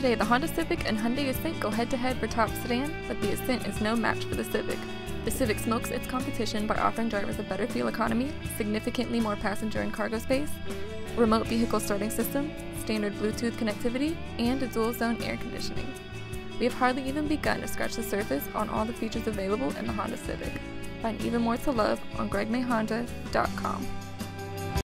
Today, the Honda Civic and Hyundai Ascent go head-to-head for top sedan, but the Ascent is no match for the Civic. The Civic smokes its competition by offering drivers a better fuel economy, significantly more passenger and cargo space, remote vehicle starting system, standard Bluetooth connectivity, and a dual-zone air conditioning. We have hardly even begun to scratch the surface on all the features available in the Honda Civic. Find even more to love on gregmayhonda.com.